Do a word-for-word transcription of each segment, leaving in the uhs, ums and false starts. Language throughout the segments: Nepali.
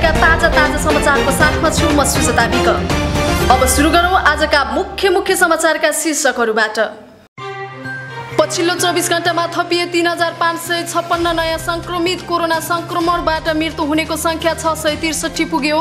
परेका ताजा ताजा समाचारको साथमा छु म सुजता बीक। अब सुरु गरौँ आजका मुख्य मुख्य समाचारका शीर्षकहरूबाट। पछिल्लो चौबीस घण्टामा थपिए तीन हजार पाँच सय छप्पन्न नयाँ संक्रमित। कोरोना संक्रमणबाट मृत्यु हुनेको संख्या छ सय त्रिसठी पुग्यो।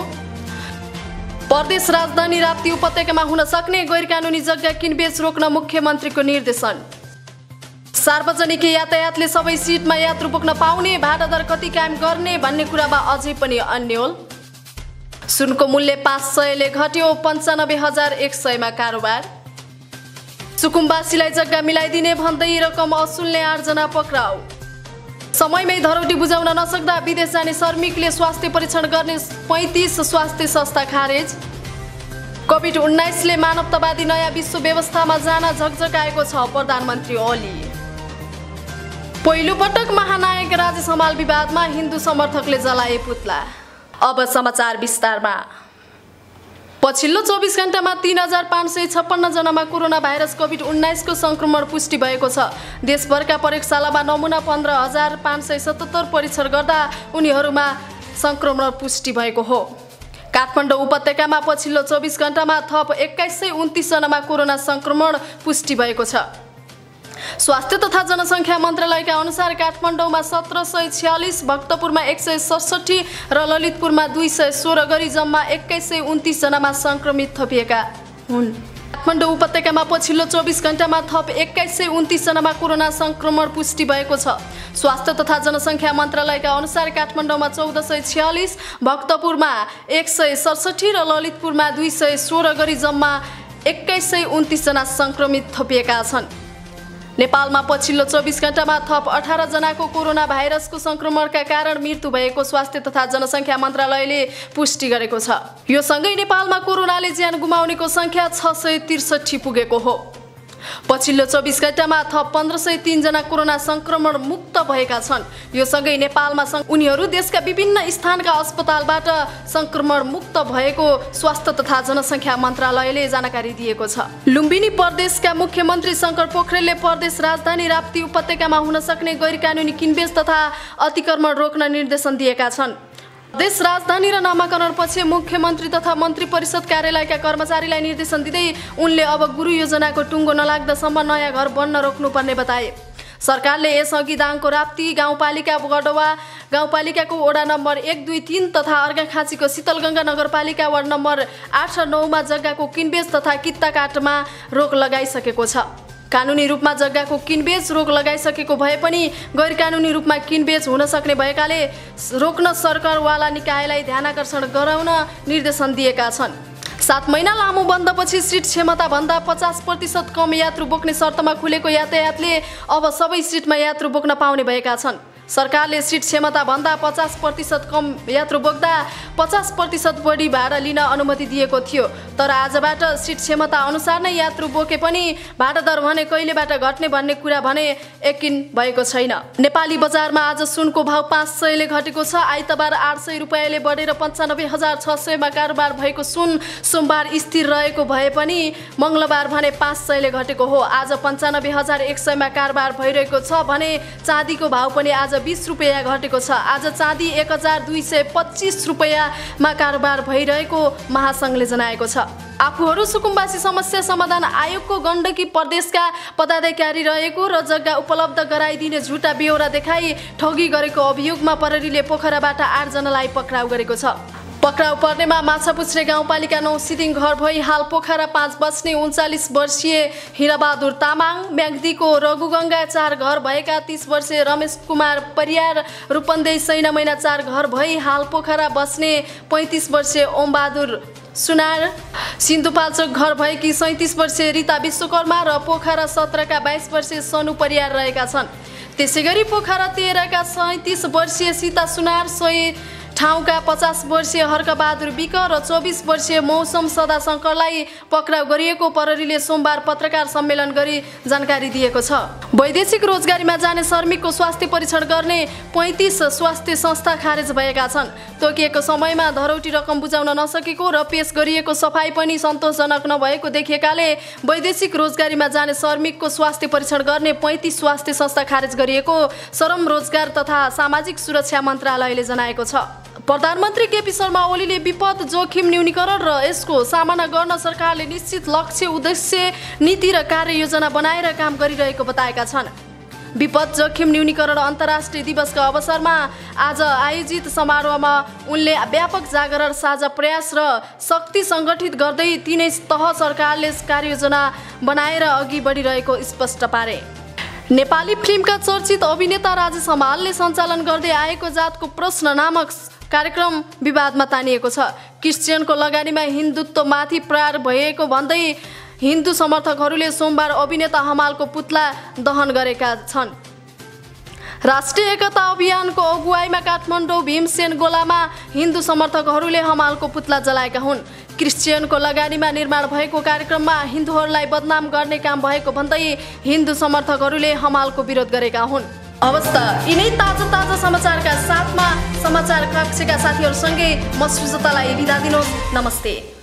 प्रदेश राजधानी राप्ती उपत्यकामा हुन सक्ने गैर कानुनी जग्गा किनबेच रोक्न मुख्यमन्त्रीको निर्देशन। सार्वजनिक यातायातले सबै सिटमा यात्रु बोक्न पाउने, भाडा दर कति कायम गर्ने भन्ने कुरामा अझै पनि अन्यल। सुनको मूल्य पाँच सयले घट्यो, पन्चानब्बे हजार एक सयमा कारोबार। सुकुम्बासीलाई जग्गा मिलाइदिने भन्दै रकम असुल्ने आठजना पक्राउ। समयमै धरौटी बुझाउन नसक्दा विदेश जाने श्रमिकले स्वास्थ्य परीक्षण गर्ने पैँतिस स्वास्थ्य संस्था खारेज। कोभिड उन्नाइसले मानवतावादी नयाँ विश्व व्यवस्थामा जान झकझकाएको छ प्रधानमन्त्री ओली। पहिलो पटक महानायक राजेश हमाल विवादमा हिन्दू समर्थकले जलाए पुतला। अब समाचार विस्तारमा। पछिल्लो चौबीस घण्टामा तीन हजार पाँच सय छप्पन्न जनामा कोरोना भाइरस कोभिड उन्नाइसको संक्रमण पुष्टि भएको छ। देशभरका प्रयोगशालामा नमुना पन्ध्र हजार पाँच सय सतहत्तर परीक्षण गर्दा उनीहरूमा संक्रमण पुष्टि भएको हो। काठमाडौँ उपत्यकामा पछिल्लो चौबीस घण्टामा थप एक्काइस सय उन्तिस जनामा कोरोना संक्रमण पुष्टि भएको छ। स्वास्थ्य तथा जनसङ्ख्या मन्त्रालयका अनुसार काठमाडौँमा सत्र सय छ्यालिस, भक्तपुरमा एक सय सडसठी र ललितपुरमा दुई सय सोह्र गरी जम्मा एक्काइस सय उन्तिस जनामा संक्रमित थपिएका हुन्। काठमाडौँ उपत्यकामा पछिल्लो चौबीस घण्टामा थप एक्काइस सय उन्तिस जनामा कोरोना संक्रमण पुष्टि भएको छ। स्वास्थ्य तथा जनसङ्ख्या मन्त्रालयका अनुसार काठमाडौँमा चौध सय छ्यालिस, भक्तपुरमा एक सय सडसठी र ललितपुरमा दुई सय सोह्र गरी जम्मा एक्काइस सय उन्तिस जना संक्रमित थपिएका छन्। नेपालमा पछिल्लो चौबीस घण्टामा थप अठार जनाको कोरोना भाइरसको संक्रमणका कारण मृत्यु भएको स्वास्थ्य तथा जनसङ्ख्या मन्त्रालयले पुष्टि गरेको छ। यो सँगै नेपालमा कोरोनाले ज्यान गुमाउनेको संख्या छ सय त्रिसठी पुगेको हो। पछिल्लो चौबीस घण्टामा थप पन्ध्र सय तीन जना कोरोना संक्रमण मुक्त भएका छन्। यो सँगै नेपालमा उनीहरू देशका विभिन्न स्थानका अस्पतालबाट संक्रमण मुक्त भएको स्वास्थ्य तथा जनसङ्ख्या मन्त्रालयले जानकारी दिएको छ। लुम्बिनी प्रदेशका मुख्यमन्त्री शङ्कर पोखरेलले प्रदेश राजधानी राप्ती उपत्यकामा हुन सक्ने गैर कानुनी किनबेच तथा अतिक्रमण रोक्न निर्देशन दिएका छन्। देश राजधानी र नामाकरणपछि मुख्यमन्त्री तथा मन्त्री परिषद कार्यालयका कर्मचारीलाई निर्देशन दिँदै उनले अब गुरु योजनाको टुङ्गो नलाग्दासम्म नयाँ घर बन्न रोक्नुपर्ने बताए। सरकारले यसअघि दाङको राप्ती गाउँपालिका, गडवा गाउँपालिकाको वडा नम्बर एक दुई तीन तथा अर्घाखाँचीको शीतलगङ्गा नगरपालिका वार्ड नम्बर आठ र नौमा जग्गाको किनबेच तथा कित्ताकाटमा रोक लगाइसकेको छ। कानुनी रूपमा जग्गाको किनबेच रोक लगाइसकेको भए पनि गैर कानुनी रूपमा किनबेच हुन सक्ने भएकाले रोक्न सरकारवाला निकायलाई ध्यानाकर्षण गराउन निर्देशन दिएका छन्। सात महिना लामो बन्दपछि सिट क्षमताभन्दा पचास प्रतिशत कम यात्रु बोक्ने शर्तमा खुलेको यातायातले अब सबै सिटमा यात्रु बोक्न पाउने भएका छन्। सरकारले सिट क्षमताभन्दा पचास प्रतिशत कम यात्रु बोक्दा पचास प्रतिशत बढी भाडा लिन अनुमति दिएको थियो। तर आजबाट सिट क्षमता अनुसार नै यात्रु बोके पनि भाडा दर भने कहिलेबाट घट्ने भन्ने कुरा भने यकिन भएको छैन। नेपाली बजारमा आज सुनको भाव पाँच सयले घटेको छ। आइतबार आठ सय रुपियाँले बढेर पन्चानब्बे हजार छ सयमा कारोबार भएको सुन सोमबार स्थिर रहेको भए पनि मङ्गलबार भने पाँच सयले घटेको हो। आज पन्चानब्बे हजार एक सयमा कारोबार भइरहेको छ भने चाँदीको भाव पनि आज बीस रुपियाँ घटेको छ। आज चाँदी एक हजार दुई सय पच्चिस रुपियाँमा कारोबार भइरहेको महासङ्घले जनाएको छ। आफूहरू सुकुम्बासी समस्या समाधान आयोगको गण्डकी प्रदेशका पदाधिकारी रहेको र जग्गा उपलब्ध गराइदिने झुटा बेहोरा देखाई ठगी गरेको अभियोगमा प्रहरीले पोखराबाट आठजनालाई पक्राउ गरेको छ। पक्राउ पर्नेमा माछापुछ्रे गाउँपालिका नौ सिदिङ घर भई हाल पोखरा पाँच बस्ने उन्चालिस वर्षीय हिराबहादुर तामाङ, म्याग्दीको रघुगङ्गा चार घर भएका तीस वर्षीय रमेश कुमार परियार, रूपन्देही सैना महिना चार घर भई हाल पोखरा बस्ने पैँतिस वर्षीय ओमबहादुर सुनार, सिन्धुपाल्चोक घर भएकी सैँतिस वर्षीय रिता विश्वकर्मा र पोखरा सत्रका बाइस वर्षीय सनु परियार रहेका छन्। त्यसै गरी पोखरा तेह्रका सैँतिस वर्षीय सीता सुनार, सोही ठाउँका पचास वर्षीय हर्कबहादुर बिक र चौबिस वर्षीय मौसम सदा शङ्करलाई पक्राउ गरिएको प्रहरीले सोमबार पत्रकार सम्मेलन गरी जानकारी दिएको छ। वैदेशिक रोजगारीमा जाने श्रमिकको स्वास्थ्य परीक्षण गर्ने पैँतिस स्वास्थ्य संस्था खारेज भएका छन्। तोकिएको समयमा धरौटी रकम बुझाउन नसकेको र पेश गरिएको सफाई पनि सन्तोषजनक नभएको देखिएकाले वैदेशिक रोजगारीमा जाने श्रमिकको स्वास्थ्य परीक्षण गर्ने पैँतिस स्वास्थ्य संस्था खारेज गरिएको श्रम रोजगार तथा सामाजिक सुरक्षा मन्त्रालयले जनाएको छ। प्रधानमन्त्री केपी शर्मा ओलीले विपद जोखिम न्यूनीकरण र यसको सामना गर्न सरकारले निश्चित लक्ष्य उद्देश्य नीति र कार्ययोजना बनाएर काम गरिरहेको बताएका छन्। विपद जोखिम न्यूनीकरण अन्तर्राष्ट्रिय दिवसका अवसरमा आज आयोजित समारोहमा उनले व्यापक जागरण साझा प्रयास र शक्ति सङ्गठित गर्दै तीनै तह सरकारले कार्ययोजना बनाएर अघि बढिरहेको स्पष्ट पारे। नेपाली फिल्मका चर्चित अभिनेता राजेश हमालले सञ्चालन गर्दै आएको जातको प्रश्न नामक कार्यक्रम विवादमा तानिएको छ। क्रिश्चियनको लगानीमा हिन्दुत्वमाथि प्रहार भएको भन्दै हिन्दू समर्थकहरूले सोमबार अभिनेता हमालको पुतला दहन गरेका छन्। राष्ट्रिय एकता अभियानको अगुवाईमा काठमाडौँ भीमसेन गोलामा हिन्दू समर्थकहरूले हमालको पुतला जलाएका हुन्। क्रिश्चियनको लगानीमा निर्माण भएको कार्यक्रममा हिन्दूहरूलाई बदनाम गर्ने काम भएको भन्दै हिन्दू समर्थकहरूले हमालको विरोध गरेका हुन्। अवस्था यिनै ताजा ताजा समाचारका साथमा समाचार कक्षका साथीहरूसँगै म सुजतालाई बिदा दिनुहोस्। नमस्ते।